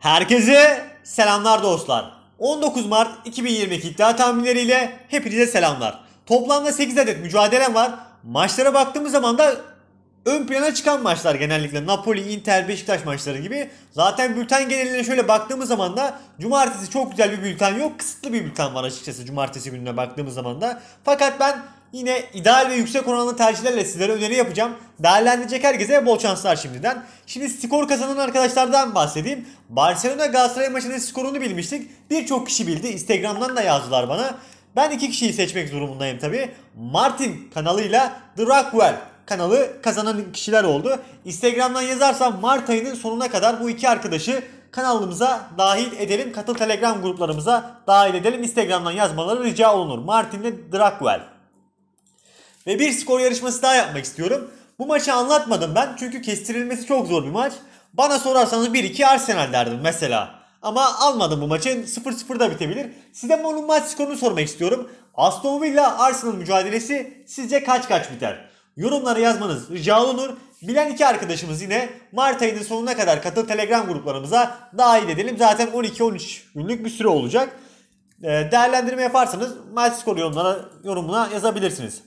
Herkese selamlar dostlar. 19 Mart 2022 iddia tahminleriyle hepinize selamlar. Toplamda 8 adet mücadelem var. Maçlara baktığımız zaman da ön plana çıkan maçlar genellikle Napoli, Inter, Beşiktaş maçları gibi. Zaten bülten geneline şöyle baktığımız zaman da cumartesi çok güzel bir bülten yok. Kısıtlı bir bülten var açıkçası cumartesi gününe baktığımız zaman da. Fakat ben yine ideal ve yüksek oranlı tercihlerle sizlere öneri yapacağım. Değerlendirecek herkese bol şanslar şimdiden. Şimdi skor kazanan arkadaşlardan bahsedeyim. Barcelona Galatasaray maçının skorunu bilmiştik. Birçok kişi bildi. Instagram'dan da yazdılar bana. Ben iki kişiyi seçmek durumundayım tabi. Martin kanalıyla The Rockwell kanalı kazanan kişiler oldu. Instagram'dan yazarsam Mart ayının sonuna kadar bu iki arkadaşı kanalımıza dahil edelim. Katıl Telegram gruplarımıza dahil edelim. Instagram'dan yazmaları rica olunur. Martin ve The Rockwell. Ve bir skor yarışması daha yapmak istiyorum. Bu maçı anlatmadım ben çünkü kestirilmesi çok zor bir maç. Bana sorarsanız 1-2 Arsenal derdim mesela. Ama almadım bu maçı. 0-0 da bitebilir. Size bunun maç skorunu sormak istiyorum. Aston Villa Arsenal mücadelesi sizce kaç biter? Yorumlara yazmanız rica olunur. Bilen iki arkadaşımız yine Mart ayının sonuna kadar katıl Telegram gruplarımıza dahil edelim. Zaten 12-13 günlük bir süre olacak. Değerlendirme yaparsanız maç skoru yorumuna yazabilirsiniz.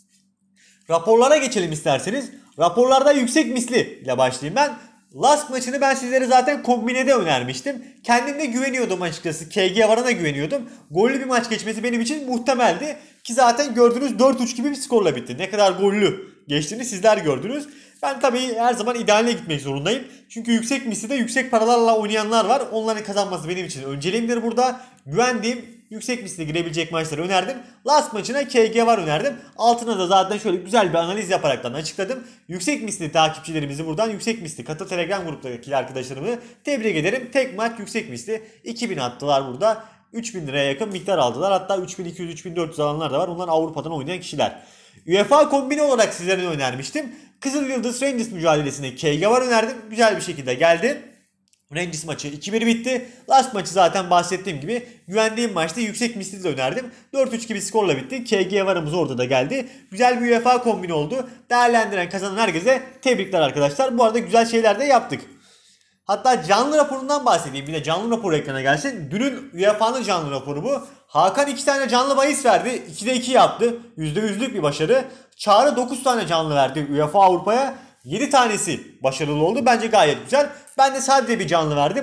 Raporlara geçelim isterseniz. Raporlarda yüksek misli ile başlayayım ben. Last maçını ben sizlere zaten kombinede önermiştim. Kendimde güveniyordum açıkçası. KG Varan'a güveniyordum. Gollü bir maç geçmesi benim için muhtemeldi. Ki zaten gördüğünüz 4-3 gibi bir skorla bitti. Ne kadar gollü geçtiğini sizler gördünüz. Ben tabii her zaman idealine gitmek zorundayım. Çünkü yüksek misli de yüksek paralarla oynayanlar var. Onların kazanması benim için önceliğimdir burada. Güvendiğim yüksek misli girebilecek maçları önerdim. Last maçına KG var önerdim. Altına da zaten şöyle güzel bir analiz yaparaktan açıkladım. Yüksek misli takipçilerimizi buradan yüksek misli katıl Telegram gruptaki arkadaşlarımı tebrik ederim. Tek maç yüksek misli 2000 attılar burada. 3000 liraya yakın miktar aldılar. Hatta 3200-3400 alanlar da var. Onlar Avrupa'dan oynayan kişiler. UEFA kombini olarak sizlere önermiştim. Kızıl Yıldız Rangers mücadelesine KG var önerdim. Güzel bir şekilde geldi. Rangers maçı 2-1 bitti. Last maçı zaten bahsettiğim gibi güvendiğim maçta yüksek misli de önerdim. 4-3 gibi skorla bitti. KG varımız orada da geldi. Güzel bir UEFA kombini oldu. Değerlendiren kazanan herkese tebrikler arkadaşlar. Bu arada güzel şeyler de yaptık. Hatta canlı raporundan bahsedeyim. Bir de canlı raporu ekrana gelsin. Dünün UEFA'nın canlı raporu bu. Hakan 2 tane canlı bahis verdi. 2'de 2 yaptı. %100'lük bir başarı. Çağrı 9 tane canlı verdi UEFA Avrupa'ya. 7 tanesi başarılı oldu. Bence gayet güzel. Ben de sadece bir canlı verdim.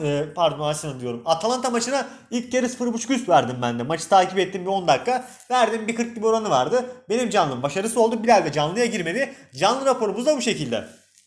Arsenal diyorum. Atalanta maçına ilk yarı 0.5 üst verdim ben de. Maçı takip ettim bir 10 dakika. Verdim bir 40 gibi oranı vardı. Benim canlım başarısı oldu. Bilal de canlıya girmedi. Canlı raporumuz da bu şekilde.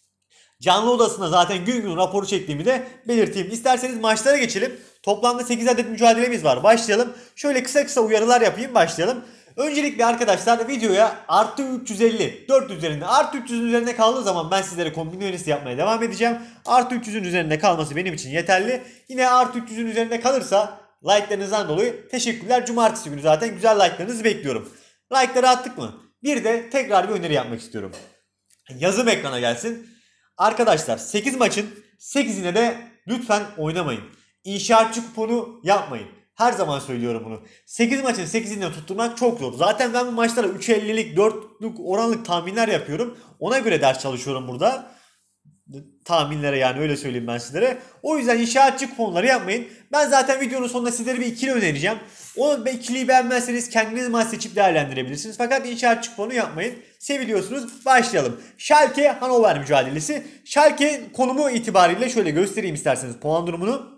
Canlı odasına zaten gün gün raporu çektiğimi de belirteyim. İsterseniz maçlara geçelim. Toplamda 8 adet mücadelemiz var. Başlayalım. Şöyle kısa uyarılar yapayım başlayalım. Öncelikle arkadaşlar videoya artı 350 4 üzerinde artı 300'ün üzerinde kaldığı zaman ben sizlere kombin önerisi yapmaya devam edeceğim. Artı 300'ün üzerinde kalması benim için yeterli. Yine artı 300'ün üzerinde kalırsa like'larınızdan dolayı teşekkürler. Cumartesi günü zaten güzel like'larınızı bekliyorum. Like'ları attık mı? Bir de tekrar bir öneri yapmak istiyorum. Yazım ekrana gelsin. Arkadaşlar 8 maçın 8'ine de lütfen oynamayın. İnşaatçı kuponu yapmayın. Her zaman söylüyorum bunu. 8 maçın 8'inden tutturmak çok zor. Zaten ben bu maçlara 3.50'lik 4'lük oranlık tahminler yapıyorum. Ona göre ders çalışıyorum burada. Tahminlere yani öyle söyleyeyim ben sizlere. O yüzden inşaatçı kuponları yapmayın. Ben zaten videonun sonunda sizlere bir ikili önereceğim. O ikiliyi beğenmezseniz kendiniz maç seçip değerlendirebilirsiniz. Fakat inşaatçı kuponu yapmayın. Seviliyorsunuz. Başlayalım. Schalke Hannover mücadelesi. Schalke konumu itibariyle şöyle göstereyim isterseniz puan durumunu.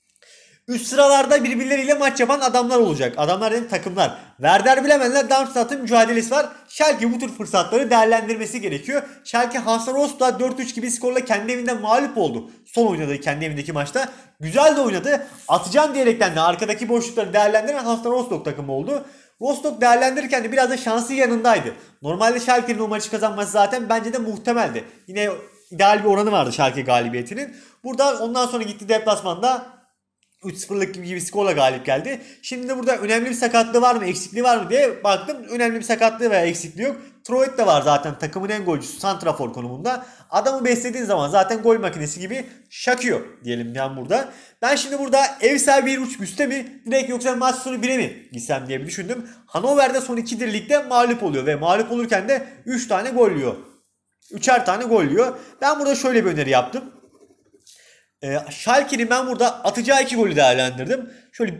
Üst sıralarda birbirleriyle maç yapan adamlar olacak. Adamlar dedim takımlar. Werder Bremen'le Darmstadt'ın mücadelesi var. Schalke bu tür fırsatları değerlendirmesi gerekiyor. Schalke Hansa Rostock'la 4-3 gibi skorla kendi evinde mağlup oldu. Son oynadığı kendi evindeki maçta. Güzel de oynadı. Atacağım diyerekten de arkadaki boşlukları değerlendiren Hansa Rostock takımı oldu. Rostock değerlendirirken de biraz da şansı yanındaydı. Normalde Schalke'nin o maçı kazanması zaten bence de muhtemeldi. Yine ideal bir oranı vardı Schalke galibiyetinin. Burada ondan sonra gitti deplasmanda 3-0'lık gibi skorla galip geldi. Şimdi de burada önemli bir sakatlığı var mı, eksikliği var mı diye baktım. Önemli bir sakatlığı veya eksikliği yok. Troyt de var zaten takımın en golcüsü santrafor konumunda. Adamı beslediğin zaman zaten gol makinesi gibi şakıyor diyelim yani burada. Ben şimdi burada ev sahibi 1.5 üstte mi direkt yoksa maç sonu 1'e mi gitsem diye bir düşündüm. Hannover'de son 2'dir ligde mağlup oluyor ve mağlup olurken de 3 tane gol yiyor. 3'er tane gol yiyor. Ben burada şöyle bir öneri yaptım. Schalke'nin ben burada atacağı 2 golü değerlendirdim. Şöyle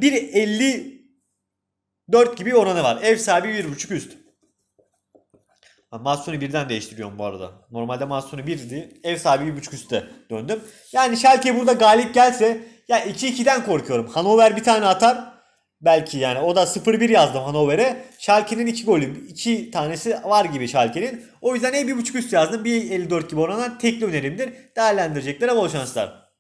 1.54 gibi oranı var. Ev sahibi 1.5 üst. Maç sonu birden değiştiriyorum bu arada. Normalde maç sonu 1'di. Ev sahibi 1.5 üstte döndüm. Yani Schalke burada galip gelse ya 2-2'den korkuyorum. Hannover bir tane atar. Belki yani o da 0-1 yazdım Hannover'e. Schalke'nin 2 golü 2 tanesi var gibi Schalke'nin. O yüzden ev 1.5 üst yazdım. 1.54 gibi oranlar tekli önerimdir. Değerlendireceklere bol şanslar.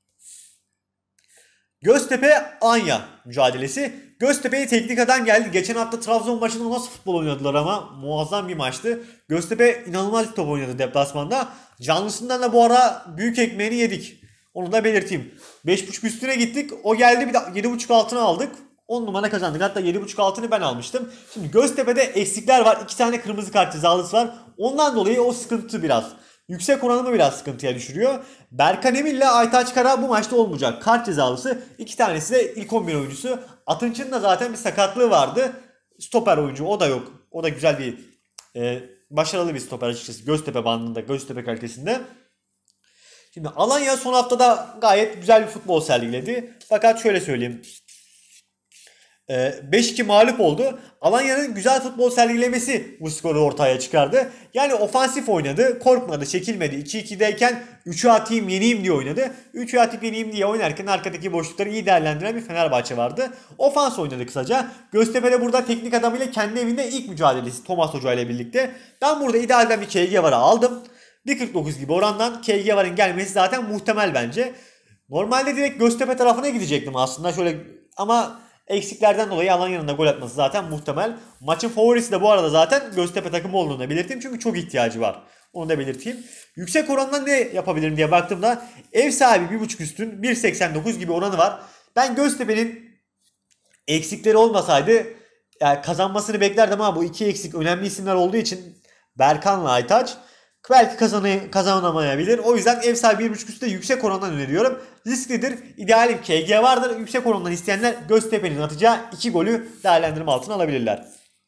Göztepe Anya mücadelesi. Göztepe'ye teknik adam geldi. Geçen hafta Trabzon maçında nasıl futbol oynadılar ama muazzam bir maçtı. Göztepe inanılmaz bir top oynadı deplasmanda. Canlısından da bu ara büyük ekmeğini yedik. Onu da belirteyim. 5.5 üstüne gittik. O geldi bir de 7.5 altına aldık. 10 numara kazandık. Hatta 7.5 altını ben almıştım. Şimdi Göztepe'de eksikler var. 2 tane kırmızı kart cezalısı var. Ondan dolayı o sıkıntı biraz. Yüksek oranımı biraz sıkıntıya düşürüyor. Berkan Emin ile Aytaç Kara bu maçta olmayacak. Kart cezalısı. 2 tanesi de ilk 11 oyuncusu. Atınç'ın da zaten bir sakatlığı vardı. Stoper oyuncu o da yok. O da güzel bir başarılı bir stoper açıkçası. Göztepe bandında, Göztepe kalitesinde. Şimdi Alanya son haftada gayet güzel bir futbol sergiledi. Fakat şöyle söyleyeyim. 5-2 mağlup oldu. Alanya'nın güzel futbol sergilemesi bu skoru ortaya çıkardı. Yani ofansif oynadı. Korkmadı, çekilmedi. 2-2'deyken 3'ü atayım yeneyim diye oynadı. 3'ü atıp yeneyim diye oynarken arkadaki boşlukları iyi değerlendiren bir Fenerbahçe vardı. Ofans oynadı kısaca. Göztepe'de burada teknik adamıyla kendi evinde ilk mücadelesi Thomas Hoca ile birlikte. Ben burada idealden bir KG Var'ı aldım. 1.49 gibi orandan KG Var'ın gelmesi zaten muhtemel bence. Normalde direkt Göztepe tarafına gidecektim aslında şöyle ama eksiklerden dolayı Alanya'nın da gol atması zaten muhtemel. Maçın favorisi de bu arada zaten Göztepe takımı olduğunu da belirteyim. Çünkü çok ihtiyacı var. Onu da belirteyim. Yüksek orandan ne yapabilirim diye baktığımda ev sahibi 1.5 üstün 1.89 gibi oranı var. Ben Göztepe'nin eksikleri olmasaydı yani kazanmasını beklerdim ama bu iki eksik önemli isimler olduğu için Berkan'la Aytaç belki kazanamayabilir. O yüzden ev sahibi 1.5 üstte yüksek orandan öneriyorum. Risklidir. İdealim KG vardır. Yüksek orandan isteyenler Göztepe'nin atacağı 2 golü değerlendirme altına alabilirler.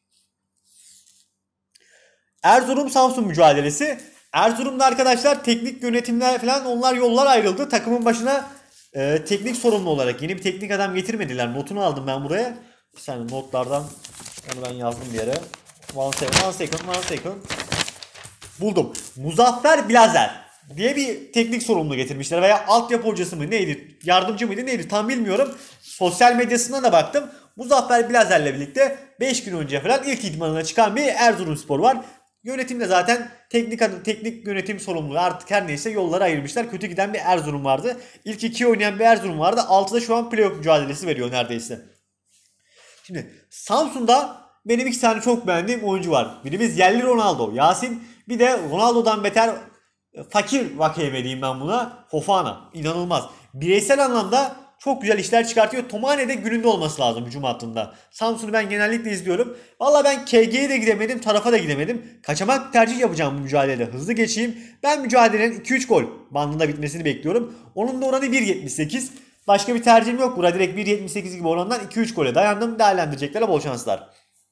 Erzurum-Samsun mücadelesi. Erzurum'da arkadaşlar teknik yönetimler falan onlar yollar ayrıldı. Takımın başına teknik sorumlu olarak yeni bir teknik adam getirmediler. Notunu aldım ben buraya. Bir saniye notlardan onu ben yazdım bir yere. One second. Buldum. Muzaffer Blazer diye bir teknik sorumlu getirmişler veya altyapı hocası mı neydi, yardımcı mıydı neydi tam bilmiyorum. Sosyal medyasına da baktım. Muzaffer Blazer'le birlikte 5 gün önce falan ilk idmanına çıkan bir Erzurumspor var. Yönetimde zaten teknik yönetim sorumluluğu artık her neyse yollara ayırmışlar. Kötü giden bir Erzurum vardı. İlk 2 oynayan bir Erzurum vardı. 6'da şu an playoff mücadelesi veriyor neredeyse. Şimdi Samsun'da benim 2 tane çok beğendiğim oyuncu var. Birimiz yerli Ronaldo, Yasin. Bir de Ronaldo'dan beter fakir Vakeme diyeyim ben buna. Fofana. İnanılmaz. Bireysel anlamda çok güzel işler çıkartıyor. Tomane de gününde olması lazım hücum hattında. Samsun'u ben genellikle izliyorum. Valla ben KG'ye de gidemedim. Tarafa da gidemedim. Kaçamak tercih yapacağım bu mücadelede. Hızlı geçeyim. Ben mücadelenin 2-3 gol bandında bitmesini bekliyorum. Onun da oranı 1.78. Başka bir tercihim yok. Burada direkt 1.78 gibi orandan 2-3 gole dayandım. Değerlendireceklere bol şanslar.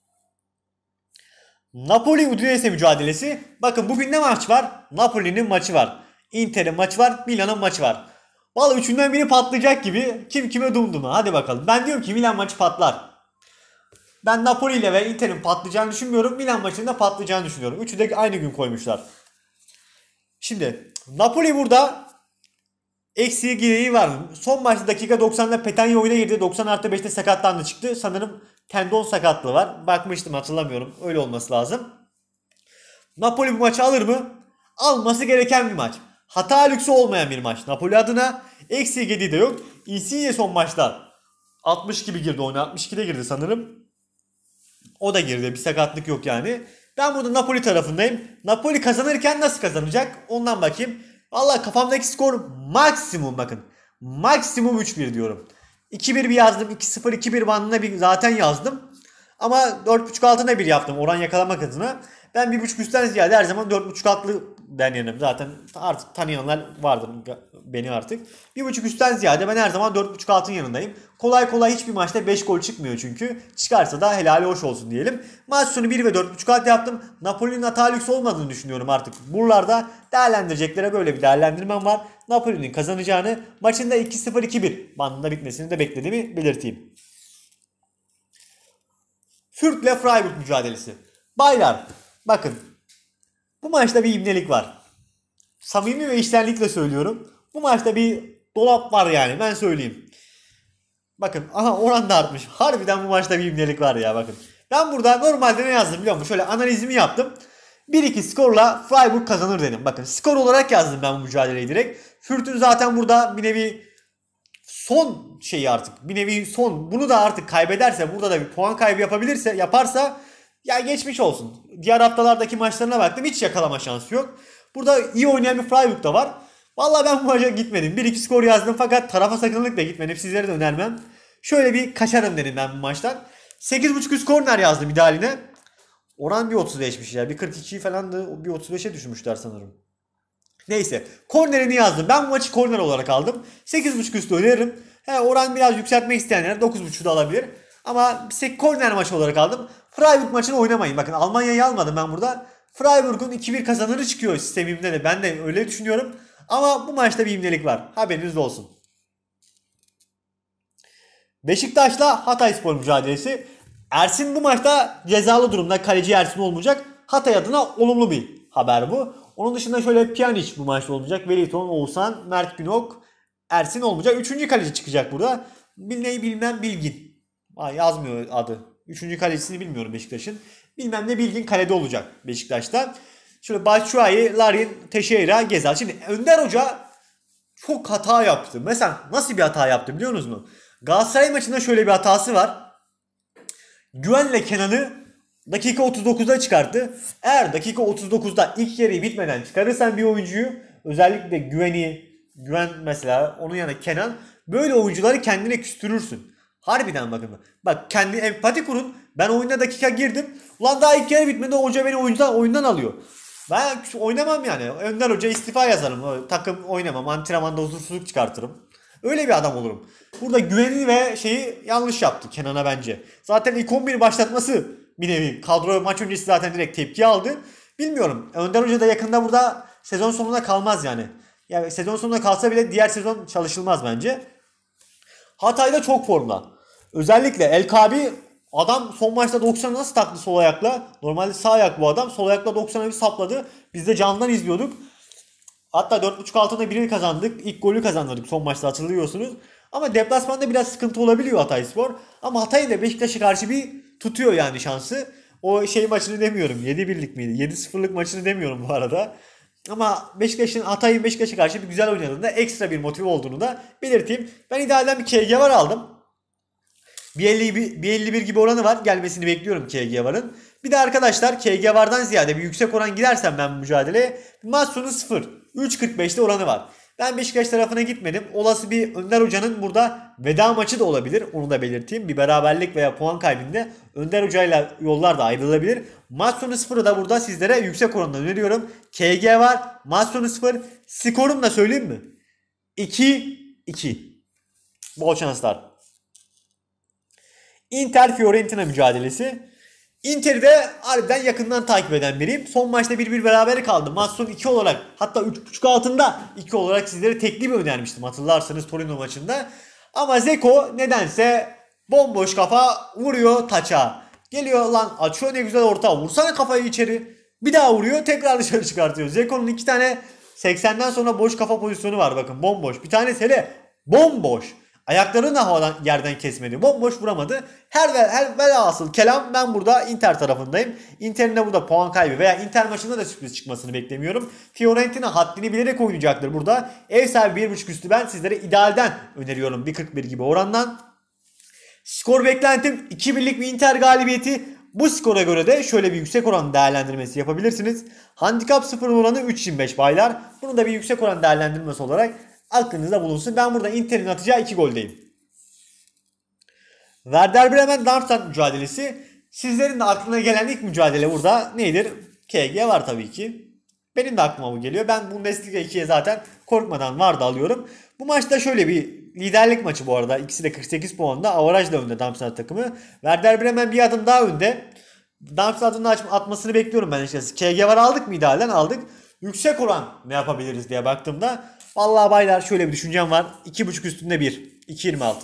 Napoli Udinese mücadelesi. Bakın bugün ne maç var? Napoli'nin maçı var. Inter'in maçı var. Milan'ın maçı var. Vallahi üçünden biri patlayacak gibi. Kim kime dumduma. Hadi bakalım. Ben diyorum ki Milan maçı patlar. Ben Napoli ile ve Inter'in patlayacağını düşünmüyorum. Milan maçında patlayacağını düşünüyorum. Üçü de aynı gün koymuşlar. Şimdi Napoli burada eksiği gideği var mı? Son maçta dakika 90'da Petagna oyuna girdi. 90+5'te sakatlandı çıktı. Sanırım tendon sakatlığı var. Bakmıştım hatırlamıyorum. Öyle olması lazım. Napoli bu maçı alır mı? Alması gereken bir maç. Hata lüksü olmayan bir maç. Napoli adına eksiği gediği de yok. Insigne son maçta 60 gibi girdi oyuna. 62'de girdi sanırım. O da girdi. Bir sakatlık yok yani. Ben burada Napoli tarafındayım. Napoli kazanırken nasıl kazanacak? Ondan bakayım. Valla kafamdaki skor maksimum bakın. Maksimum 3-1 diyorum. 2-1 bir yazdım. 2-0 2-1 bandına bir zaten yazdım. Ama 4.5 altına bir yaptım oran yakalamak adına. Ben 1.5 üstten ziyade her zaman 4.5 altlı deneyelim. Zaten artık tanıyanlar vardır beni artık. 1.5 üstten ziyade ben her zaman 4.5 altın yanındayım. Kolay kolay hiçbir maçta 5 gol çıkmıyor çünkü. Çıkarsa da helali hoş olsun diyelim. Maç sonu 1 ve 4.5 alt yaptım. Napoli'nin hata lüks olmadığını düşünüyorum artık. Buralarda değerlendireceklere böyle bir değerlendirmem var. Napoli'nin kazanacağını, maçın da 2-0-2-1 bandında bitmesini de beklediğimi belirteyim. Fürth ile Freiburg mücadelesi. Baylar bakın, bu maçta bir ibnelik var. Samimi ve içtenlikle söylüyorum. Bu maçta bir dolap var yani, ben söyleyeyim. Bakın aha, oran da artmış. Harbiden bu maçta bir ibnelik var ya, bakın. Ben burada normalde ne yazdım biliyor musun? Şöyle analizimi yaptım. 1-2 skorla Freiburg kazanır dedim. Bakın skor olarak yazdım ben bu mücadeleyi direkt. Fürth'ün zaten burada bir nevi son şeyi artık. Bir nevi son. Bunu da artık kaybederse, burada da bir puan kaybı yaparsa ya geçmiş olsun. Diğer haftalardaki maçlarına baktım, hiç yakalama şansı yok. Burada iyi oynayan bir Freiburg da var. Vallahi ben bu maça gitmedim. 1-2 skor yazdım fakat tarafa sakınlıkla gitmedim. Sizlere de önermem. Şöyle bir kaçarım dedim ben bu maçtan. 8.5 üst korner yazdım idealine. Oran bir 35'miş ya. Bir 42 falan da bir 35'e düşmüşler sanırım. Neyse. Kornerini yazdım. Ben bu maçı korner olarak aldım. 8.5 üstü öneririm. Oran biraz yükseltmek isteyenler 9.5'u da alabilir. Ama korner maçı olarak aldım. Freiburg maçını oynamayın. Bakın Almanya'yı almadım ben burada. Freiburg'un 2-1 kazanırı çıkıyor sistemimde de. Ben de öyle düşünüyorum. Ama bu maçta bir imdelik var. Haberiniz olsun. Beşiktaş'la Hatayspor mücadelesi. Ersin bu maçta cezalı durumda. Kaleci Ersin olmayacak. Hatay adına olumlu bir haber bu. Onun dışında şöyle Pjanic bu maçta olmayacak. Wellington, Oğuzhan, Mert Günok, Ersin olmayacak. Üçüncü kaleci çıkacak burada. Bilmeyi bilmem Bilgin. Yazmıyor adı. Üçüncü kalecisini bilmiyorum Beşiktaş'ın. Bilmem ne Bilgin kalede olacak Beşiktaş'ta. Şöyle Batshuayi, Larin, Teixeira, Gezal. Şimdi Önder Hoca çok hata yaptı. Mesela nasıl bir hata yaptı biliyor musunuz? Galatasaray maçında şöyle bir hatası var. Güven'le Kenan'ı dakika 39'da çıkarttı. Eğer dakika 39'da ilk yarıyı bitmeden çıkarırsan bir oyuncuyu, özellikle Güven mesela, onun yanında Kenan, böyle oyuncuları kendine küstürürsün. Harbiden bakın. Bak kendi empati kurun. Ben oyuna dakika girdim. Ulan daha ilk yarı bitmedi, hoca beni oyundan alıyor. Ben oynamam yani. Önder Hoca istifa yazarım. Takım oynamam. Antrenmanda huzursuzluk çıkartırım. Öyle bir adam olurum. Burada güveni ve şeyi yanlış yaptı Kenan'a bence. Zaten ilk 11 başlatması bir nevi. Kadro maç öncesi zaten direkt tepki aldı. Bilmiyorum. Önder Hoca da yakında burada sezon sonuna kalmaz yani. Yani sezon sonuna kalsa bile diğer sezon çalışılmaz bence. Hatay'da çok formda. Özellikle El Kabi, adam son maçta 90 nasıl taktı sol ayakla. Normalde sağ ayak bu adam. Sol ayakla 90'a bir sapladı. Biz de canlıdan izliyorduk. Hatta 4.5 altında birini kazandık. İlk golü kazandık son maçta, hatırlıyorsunuz. Ama deplasmanda biraz sıkıntı olabiliyor Hatayspor. Ama Hatay da Beşiktaş'a karşı bir tutuyor yani şansı. O şey maçını demiyorum. 7-1'lik miydi? 7-0'lık maçını demiyorum bu arada. Ama Hatay'ın Beşiktaş'a karşı bir güzel oynadığında ekstra bir motive olduğunu da belirteyim. Ben idealden bir KG var aldım. 1.51 gibi oranı var. Gelmesini bekliyorum KG varın. Bir de arkadaşlar KG vardan ziyade bir yüksek oran gidersem ben bu mücadeleye, maç sonu 0. 3.45'te oranı var. Ben Beşiktaş tarafına gitmedim. Olası bir Önder Hoca'nın burada veda maçı da olabilir. Onu da belirteyim. Bir beraberlik veya puan kaybında Önder Hoca'yla yollar da ayrılabilir. Maç sonu 0'ı da burada sizlere yüksek oranla öneriyorum. KG var. Maç sonu 0. Skorum da söyleyeyim mi? 2-2. Bol şanslar. Inter Fiorentina mücadelesi. Inter'i de harbiden yakından takip eden biriyim. Son maçta 1-1 berabere kaldı. Maç sonu 2 olarak, hatta 3.5 altında 2 olarak sizlere tekli bir önermiştim, hatırlarsanız Torino maçında. Ama Zeko nedense bomboş kafa vuruyor taça. Geliyor lan, açıyor ne güzel orta. Vursana kafayı içeri. Bir daha vuruyor, tekrar dışarı çıkartıyor. Zeko'nun 2 tane 80'den sonra boş kafa pozisyonu var bakın, bomboş. Bir tane hele bomboş. Ayaklarını da havadan, yerden kesmedi. Bomboş vuramadı. Her velhasıl kelam, ben burada Inter tarafındayım. Inter'in de burada puan kaybı veya Inter maçında da sürpriz çıkmasını beklemiyorum. Fiorentina haddini bilerek oynayacaktır burada. Ev sahibi 1.5 üstü ben sizlere idealden öneriyorum. 1.41 gibi orandan. Skor beklentim 2-1'lik bir Inter galibiyeti. Bu skora göre de şöyle bir yüksek oran değerlendirmesi yapabilirsiniz. Handikap 0 oranı 3.25 baylar. Bunu da bir yüksek oran değerlendirmesi olarak aklınızda bulunsun. Ben burada Inter'in atacağı 2 goldeyim. Werder Bremen Darmstadt mücadelesi. Sizlerin de aklına gelen ilk mücadele burada nedir? KG var tabii ki. Benim de aklıma bu geliyor. Ben Bundesliga 2'ye zaten korkmadan Vardı alıyorum. Bu maçta şöyle bir liderlik maçı bu arada. İkisi de 48 puanda. Averajla önde Darmstadt takımı. Werder Bremen bir adım daha önde. Darmstadt'ın atmasını bekliyorum ben açıkçası. KG var aldık mı idealden aldık. Yüksek oran ne yapabiliriz diye baktığımda. Vallahi baylar şöyle bir düşüncem var. 2.5 üstünde 1. 2.26.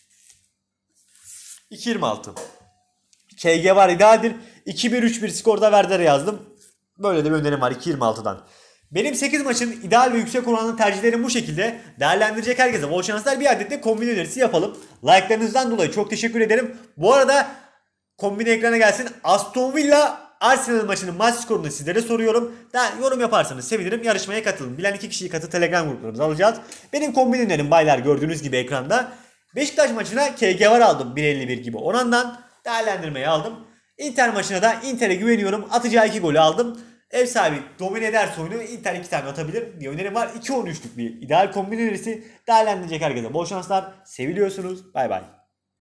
2.26. KG var idealdir. 2-1-3-1 skorda Werder'e yazdım. Böyle de bir önerim var 2.26'dan. Benim 8 maçın ideal ve yüksek oranlı tercihlerim bu şekilde. Değerlendirecek herkese bol şanslar. Bir adet de kombin önerisi yapalım. Like'larınızdan dolayı çok teşekkür ederim. Bu arada kombin ekrana gelsin. Aston Villa Arsenal maçının maç skorunu sizlere soruyorum. Yorum yaparsanız sevinirim. Yarışmaya katılın. Bilen 2 kişiyi katı Telegram gruplarımıza alacağız. Benim kombin önerim baylar gördüğünüz gibi ekranda. Beşiktaş maçına KG var aldım 1.51 gibi orandan. Değerlendirmeyi aldım. Inter maçına da Inter'e güveniyorum. Atacağı 2 golü aldım. Ev sahibi domine ederse oyunu Inter 2 tane atabilir. Bir önerim var. 2-13'lük bir ideal kombin önerisi. Değerlendirecek herkese bol şanslar. Seviliyorsunuz. Bay bay.